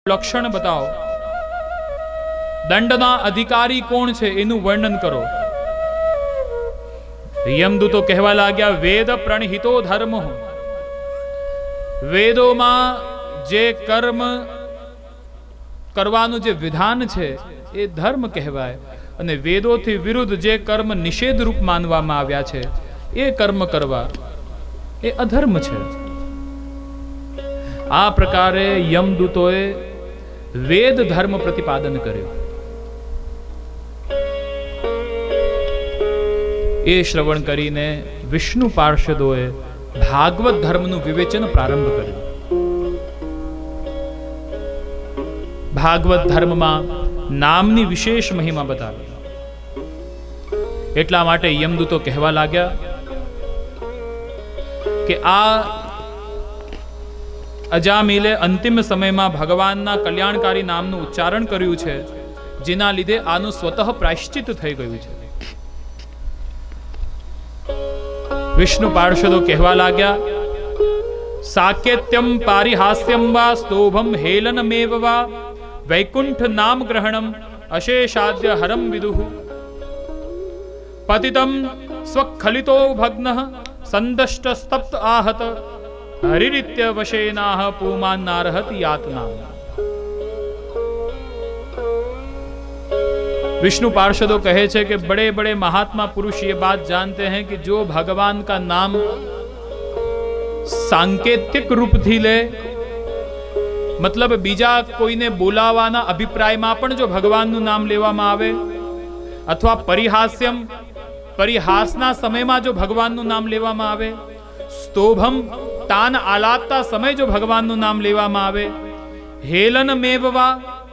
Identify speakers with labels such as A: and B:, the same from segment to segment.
A: લક્ષણ બતાવો, દંડના અધિકારી કોણ છે એનું વર્ણન કરો. યમદૂતો કહેવા લાગ્યા, વેદ પ્રણહિતો ધર્મ. વેદોમાં જે કર્મ કરવાનું જે વિધાન છે એ ધર્મ કહેવાય, અને વેદોથી વિરુદ્ધ જે કર્મ નિષેધ રૂપ માનવામાં આવ્યા છે એ કર્મ કરવા એ અધર્મ છે. આ પ્રકારે યમદૂતોએ વેદ ધર્મ પ્રતિપાદન કર્યો. એ શ્રવણ કરીને વિષ્ણુ પાર્ષદોએ ભાગવત ધર્મનું વિવેચન પ્રારંભ કર્યું. ભાગવત ધર્મમાં નામની વિશેષ મહિમા બતાવી. એટલા માટે યમદૂતો કહેવા લાગ્યા કે આ અજામિલે અંતિમ સમયમાં ભગવાનના કલ્યાણકારી નામનું ઉચ્ચારણ કર્યું છે, જેના લીધે આનું સ્વતઃ પ્રાયશ્ચિત થઈ ગયું છે. વિષ્ણુ પાર્ષદો કહેવા લાગ્યા, સાકેત્યમ પારિહાસ્યમ વા સ્તોભમ હેલનમેવ વા વૈકુંઠ નામ ગ્રહણમ અશેષાદ્ય હરમ વિદુઃ પતિતમ સ્વખલિતો ભગ્નઃ સંદષ્ટ સ્તપ્ત આહત હરિરીત્ય વશેનાહ પુમાન નારહતિ યાતના. विष्णु पार्षदों कहे छे कि बड़े बड़े महात्मा पुरुष ये बात जानते हैं कि जो भगवान का नाम सांकेतिक रूप थी ले, मतलब बीजा कोईने बोलावाना अभिप्रायमां पण जो भगवाननुं नाम लेवामां आवे, अथवा परिहास्यम परिहासना समयमां जो भगवाननुं नाम लेवामां आवे, स्तोभम तान आलापता समय जो भगवाननुं नाम लेवामां आवे, हेलनमेववा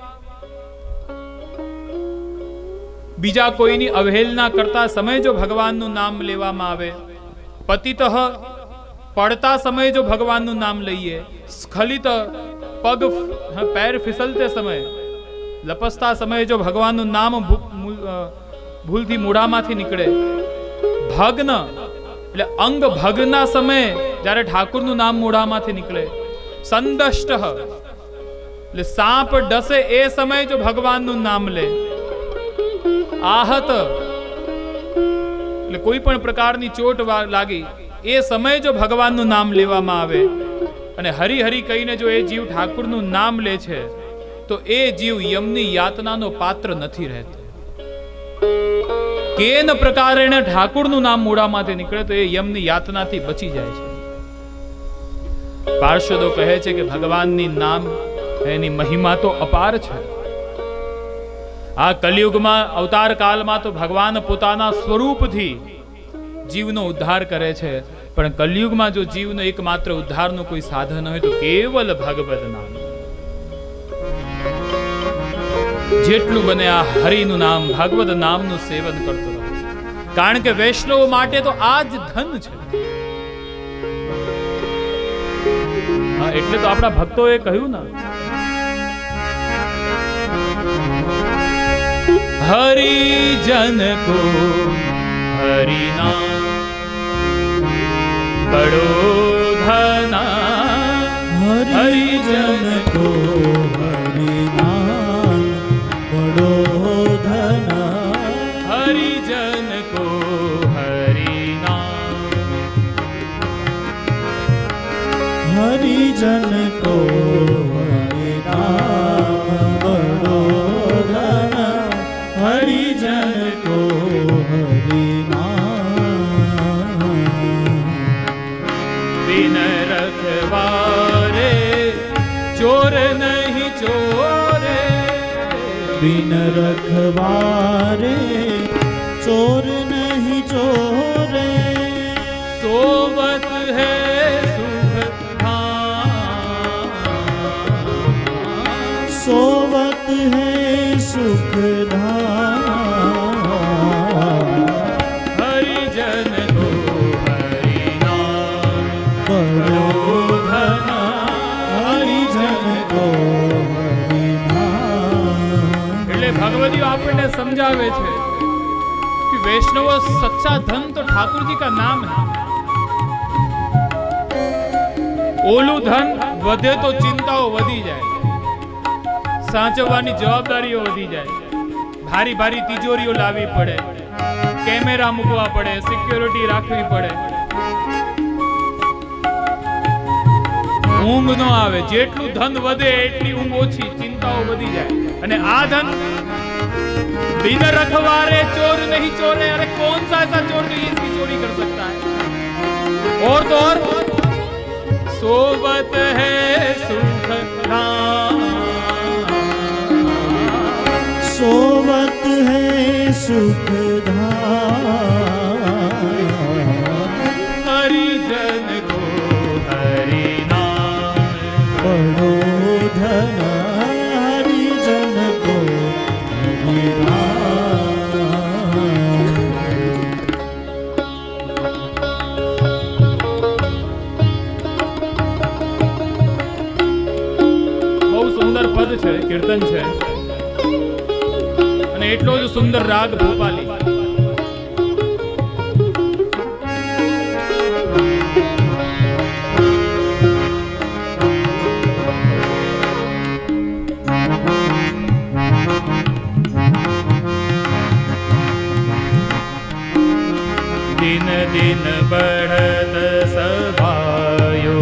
A: बीजा कोईनी अवहेलना करता समय जो भगवाननुं नाम लेवामां आवे, पतितः पड़ता समय जो भगवाननुं नाम लईए, स्खलित पग पैर फिसलते समय लपसता समय जो भगवाननुं नाम भूलथी मोढामांथी निकळे, भग्न એટલે અંગ ભગ્નના સમયે જ્યારે ઠાકુરનું નામ મોઢામાંથી નીકળે, સંદષ્ટ એટલે સાપ ડસે એ સમયે જો ભગવાનનું નામ લે, आहत એટલે કોઈ પણ પ્રકારની ચોટ લાગી એ સમયે જો ભગવાનનું નામ લેવામાં આવે અને હરિ હરિ કહીને જો એ જીવ ઠાકુરનું નામ લે છે તો એ જીવ યમની યાતનાનો પાત્ર નથી રહેતો. કેન પ્રકારે ઠાકુરનું નામ મોઢામાંથી નીકળે તો એ યમની યાતનાથી બચી જાય છે. પાર્ષદો કહે છે કે ભગવાનની નામ એની મહિમા તો અપાર છે. આ કલિયુગમાં અવતાર કાળમાં તો ભગવાન પોતાના સ્વરૂપથી જીવનો ઉદ્ધાર કરે છે, પણ કલિયુગમાં જો જીવનો એકમાત્ર ઉદ્ધારનું કોઈ સાધન હોય તો કેવલ ભગવદ નામ. જેટલું બને આ હરિનું નામ ભગવદ નામનું સેવન કરતો રહો, કારણ કે વૈષ્ણવ માટે તો આ જ ધન છે. એટલે તો આપણા ભક્તોએ કહ્યું ને, हरिजन को हरि नाम बड़ो धना, हरिजन को हरि नाम बड़ो धना, हरिजन को हरि नाम,
B: हरिजन को हरि नाम बड़ो हरिजन को हरि नाम,
A: बिन रखवारे चोर नहीं चोरे,
B: बिन रखवारे चोर नहीं चोरे,
A: सोवत है सुख धाम,
B: सोवत है सुख धाम,
A: हरिजन को हरि नाम
B: बड़ो धना, हरिजन को हरि नाम.
A: એટલે ભગવદીઓ આપણને સમજાવે છે કે વૈષ્ણવ સચ્ચા ધન તો ઠાकुर जी का नाम है. ઓલું ધન વધે તો ચિંતાઓ વધી જાય, સાચવવાની જવાબદારીઓ વધી જાય. ભારી ભારી તિજોરીઓ લાવવી પડે, કેમેરા મૂકવા પડે, સિક્યોરિટી રાખવી પડે. ઊંઘ ન આવે. જેટલું ધન વધે એટલી ઊંઘ ઓછી, ચિંતાઓ વધી જાય. અને આ ધન बिन रखवारे चोर नहीं चोरे. अरे कौन सा ऐसा चोर जो इसकी चोरी कर सकता है? और तो और सोबत है सुख धाम,
B: सोबत है सुख धाम,
A: हरिजन को हरि नाम
B: बड़ो धन हरिजन को हरि नाम.
A: પદ છે, કીર્તન છે અને એટલો જ સુંદર રાગ ભોપાલી. દિન દિન બઢત સભાયો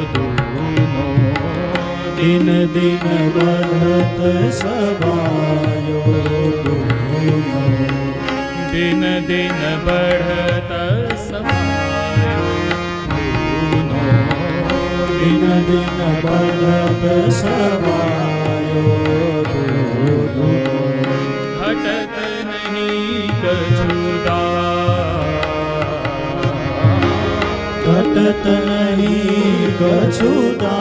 B: दिन दिन बढ़त सभायो दूनो,
A: दिन दिन बढ़त सभायो दूनो,
B: दिन दिन बढ़त सभायो दूनो,
A: घटत नहीं कछुदा,
B: घटत नहीं कछुदा.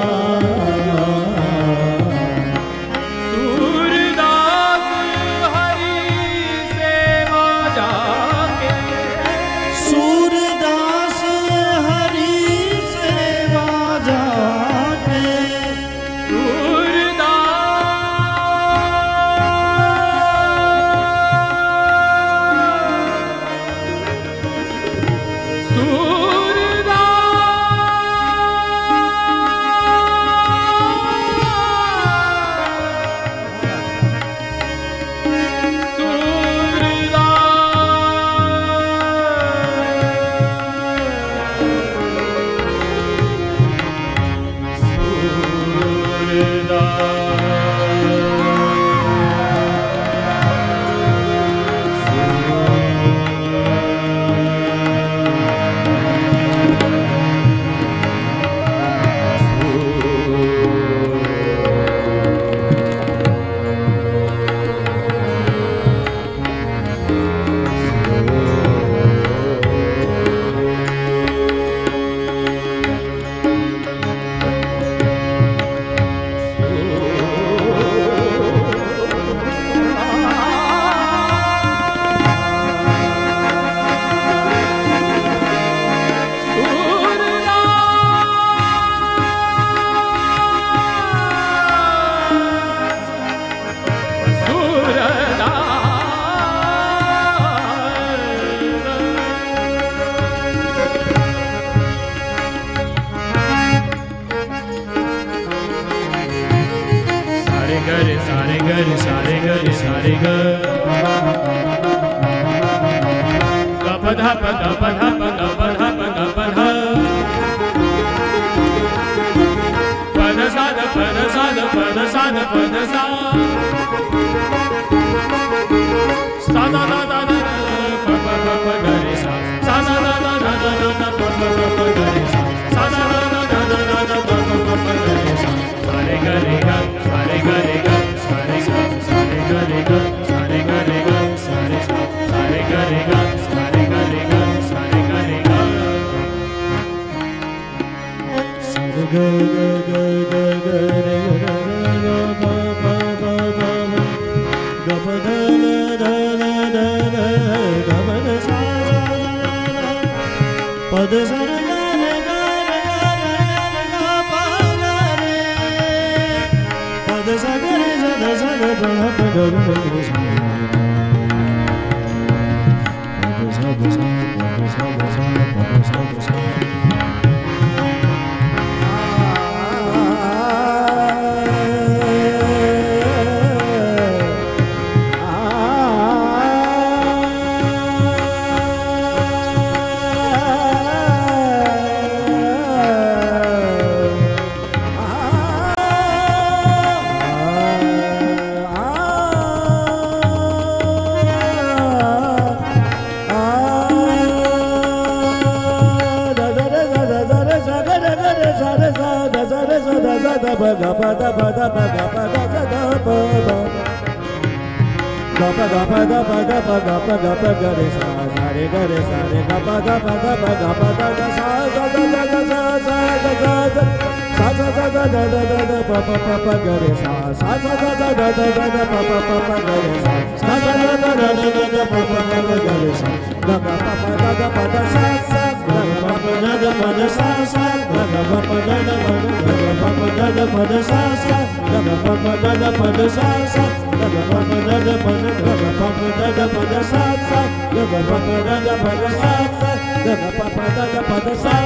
B: sa da pa ba ga pa ga pa da pa ga pa ga pa ga pa ga re sa re ga pa da pa da pa ga pa da ga sa sa sa sa sa sa sa sa sa sa sa sa sa da da da da pa pa pa pa ga re sa sa sa sa da da da da da pa pa pa pa ga re sa sa sa da da da da da da pa pa pa pa ga re sa ga pa pa da da pa da sa sa ga pa pa da da pa da sa sa ga pa pa da da pa da pa da sa sa ga pa pa da da pa da sa sa ga pa pa da da pa da ga pa pa da da pa da sa sa ga pa pa da da pa da sa sa ga pa pa da da pa da sa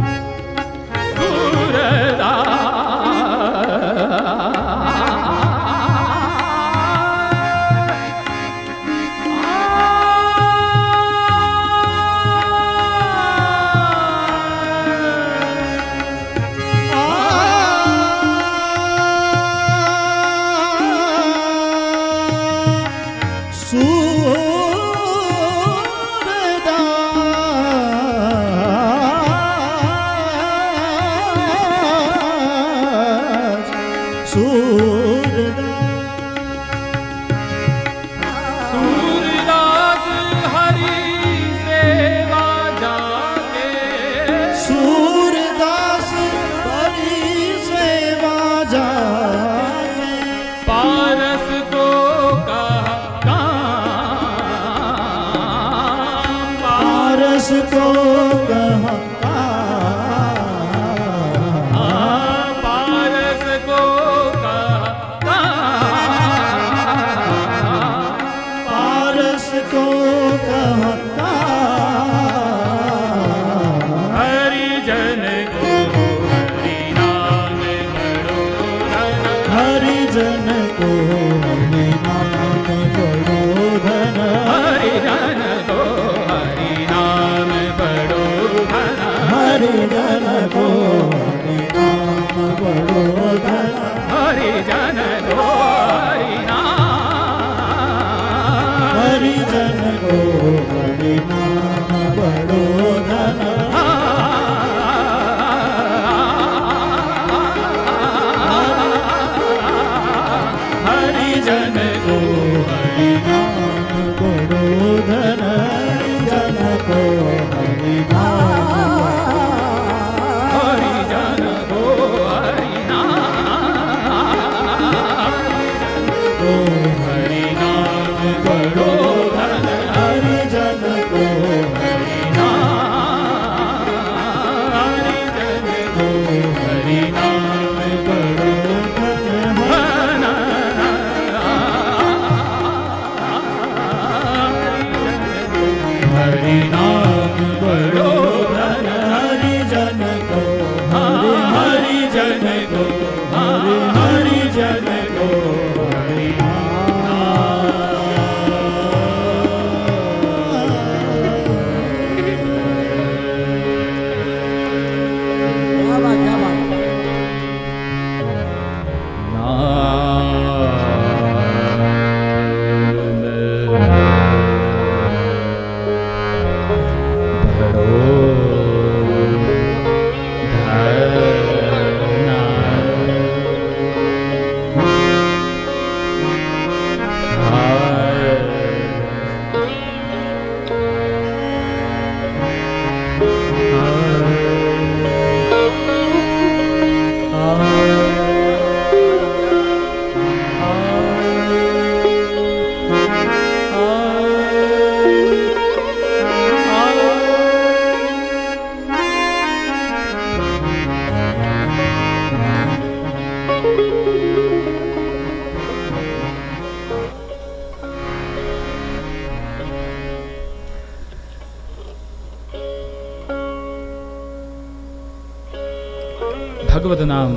A: Bhagavad નામ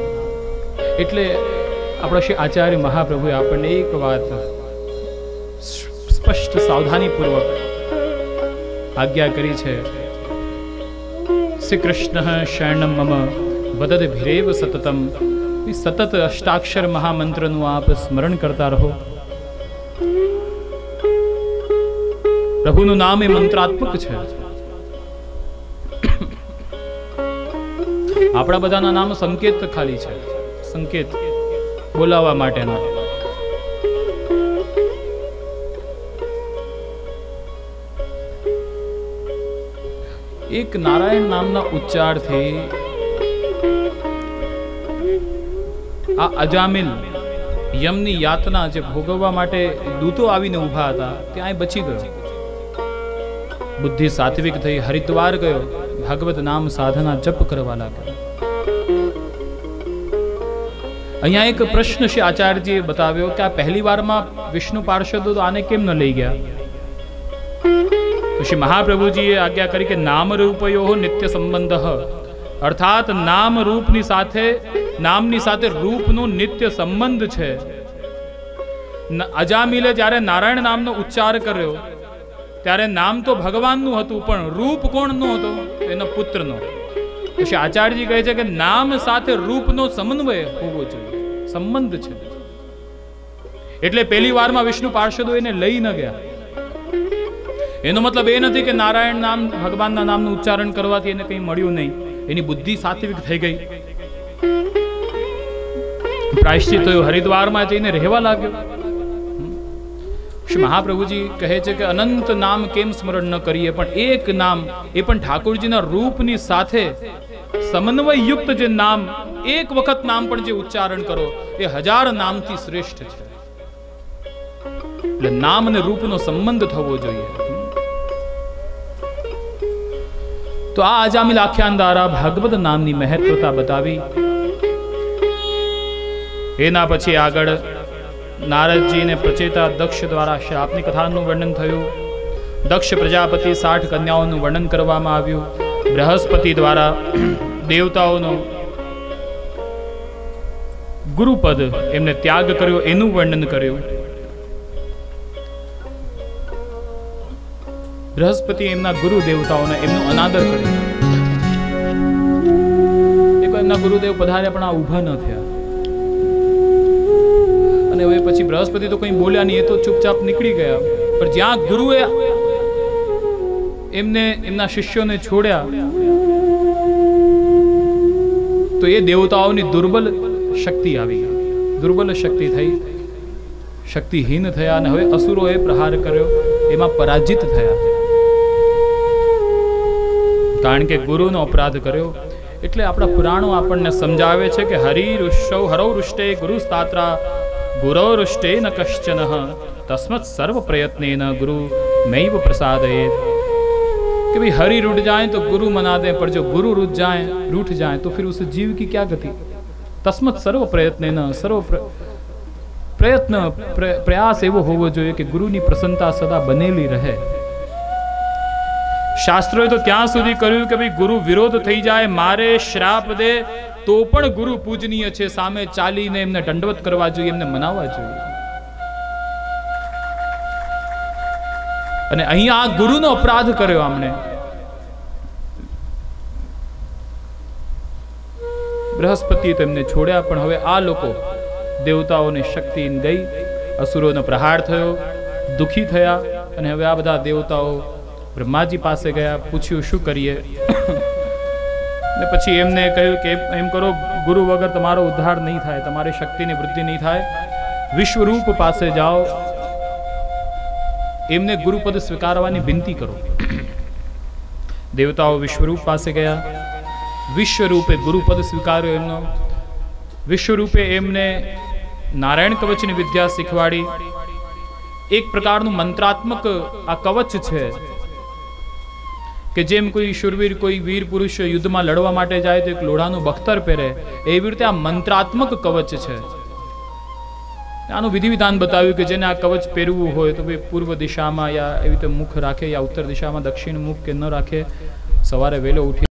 A: એટલે આપણા શ્રી આચાર્ય મહાપ્રભુએ આપણને એક વાત સ્પષ્ટ સાવધાનીપૂર્વક આજ્ઞા કરી છે. શ્રી કૃષ્ણ શરણમ મમ વદદ ભીરેવ સતતમ. સતત અષ્ટાક્ષર મહામંત્રનું આપ સ્મરણ કરતા રહો. પ્રભુનું નામ એ મંત્રાત્મક છે. આપણા બધાના નામ સંકેત ખાલી છે, સંકેત. બોલાવવા માટેના. એક નારાયણ નામના ઉચ્ચારથી આ અજામિલ યમની યાતના જે ભોગવવા માટે દૂતો આવીને ઊભા હતા ત્યાં બચી ગયો. બુદ્ધિ સાત્વિક થઈ હરિદ્વાર ગયો, ભાગવત નામ સાધના જપ કરવા લાગ્યો. અહીંયા એક પ્રશ્ન શ્રી આચાર્યજીએ બતાવ્યો કે આ પહેલી વારમાં વિષ્ણુ પાર્ષદો તો આને કેમ ન લઈ ગયા? તો શ્રી મહાપ્રભુજીએ આજ્ઞા કરી કે નામ રૂપયો નિત્ય સંબંધ, અર્થાત નામ રૂપની સાથે નામની સાથે રૂપનો નિત્ય સંબંધ છે. અજામિલે જ્યારે નારાયણ નામનો ઉચ્ચાર કર્યો ત્યારે નામ તો ભગવાનનું હતું, પણ રૂપ કોણનો હતો? એના પુત્રનો. પછી આચાર્યજી કહે છે કે નામ સાથે રૂપનો સમન્વય હોવો જોઈએ, સંબંધ છે. એટલે પહેલી વારમાં વિષ્ણુ પાર્ષદો એને લઈ ન ગયા. એનો મતલબ એ નથી કે નારાયણ નામ ભગવાનના નામનું ઉચ્ચારણ કરવાથી એને કંઈ મળ્યું નહીં. એની બુદ્ધિ સાત્વિક થઈ ગઈ, પ્રાયશ્ચિત થયું, હરિદ્વારમાં જઈને રહેવા લાગ્યો. શ્રી મહાપ્રભુજી કહે છે કે અનંત નામ કેમ સ્મરણ ન કરીએ, પણ એક નામ, એ પણ ઠાકોરજીના રૂપની સાથે સમન્વય યુક્ત જે નામ, એક વખત નામ પણ જે ઉચ્ચારણ કરો એ 1000 નામથી શ્રેષ્ઠ છે. એટલે નામ અને રૂપનો સંબંધ થવો જોઈએ. તો આ અજામિલ આખ્યાન દ્વારા ભાગવત નામની મહત્વતા બતાવી. એના પછી આગળ નારદજીને પ્રચેતા દક્ષ દ્વારા શ્રાપની કથાનું વર્ણન થયું. દક્ષ પ્રજાપતિ 60 કન્યાઓનું વર્ણન કરવામાં આવ્યું. બૃહસ્પતિ દ્વારા દેવતાઓનો ગુરુપદ એમને ત્યાગ કર્યો એનું વર્ણન કર્યું. બૃહસ્પતિ એમના ગુરુ દેવતાઓને એમનો અનાદર કર્યો. એમના ગુરુદેવ પધાર્યા પણ આ ઊભા ન થયા. અને હવે પછી બૃહસ્પતિ તો કંઈ બોલ્યા નહીં, એ તો ચૂપચાપ નીકળી ગયા. પણ જ્યાં ગુરુએ એમને એમના શિષ્યોને છોડ્યા તો એ દેવતાઓની દુર્બલ શક્તિ આવી, દુર્બલ શક્તિ થઈ, શક્તિહીન થયા. અને હવે અસુરોએ પ્રહાર કર્યો, એમાં પરાજિત થયા, કારણ કે ગુરુનો અપરાધ કર્યો. એટલે આપણા પુરાણો આપણને સમજાવે છે કે હરિરુષ્ટૌ હરૌ રુષ્ટે ગુરુસ્તાત્રા ગુરોરુષ્ટે ન કશ્ચન તસ્મત સર્વ પ્રયત્નેન ગુરુ મૈવ પ્રસાદયેત. कि भाई हरि रूठ जाए तो गुरु मना दे, पर जो गुरु रूठ जाए तो फिर उस जीव की क्या गति? तस्मत सर्व प्रयत्न न सर्व प्रयत्न प्रयास एवो होवो જોઈએ કે ગુરુની પ્રસન્નતા સદા બનેલી રહે. શાસ્ત્રોએ તો ત્યાં સુધી કર્યું કે ભાઈ ગુરુ વિરોધ થઈ જાય, મારે શ્રાપ દે તો પણ ગુરુ પૂજનીય છે, સામે ચાલીને એમને દંડવત કરવા જોઈએ, એમને મનાવવા જોઈએ. અને અહીંયા આ ગુરુનો અપરાધ કર્યો આમણે. બૃહસ્પતિએ તેમને છોડ્યા, પણ હવે આ લોકો દેવતાઓની શક્તિ ગઈ, અસુરોનો પ્રહાર થયો, દુખી થયા. અને હવે આ બધા દેવતાઓ બ્રહ્માજી પાસે ગયા, પૂછ્યું શું કરીએ? ને પછી એમને કહ્યું કે એમ કરો, ગુરુ વગર તમારો ઉદ્ધાર નહીં થાય, તમારી શક્તિની વૃદ્ધિ નહીં થાય. વિશ્વરૂપ પાસે જાઓ, એમને ગુરુપદ સ્વીકારવાની વિનંતી કરો. દેવતાઓ વિશ્વરૂપ પાસે ગયા, વિશ્વરૂપે ગુરુપદ સ્વીકાર્યો એમનો. વિશ્વરૂપે એમને નારાયણ કવચની વિદ્યા શીખવાડી. એક પ્રકારનું મંત્રાત્મક આ કવચ છે કે જેમ કોઈ શુરવીર, કોઈ વીર પુરુષ યુદ્ધમાં લડવા માટે જાય તો એક લોઢાનું બખ્તર પહેરે, એવી રીતે આ મંત્રાત્મક કવચ છે. આનું વિધિ વિધાન બતાવ્યું કે જેને આ કવચ પહેરવું હોય તો ભાઈ પૂર્વ દિશામાં યા એવી રીતે મુખ રાખે, યા ઉત્તર દિશામાં દક્ષિણ મુખ કે ન રાખે. સવારે વહેલો ઉઠી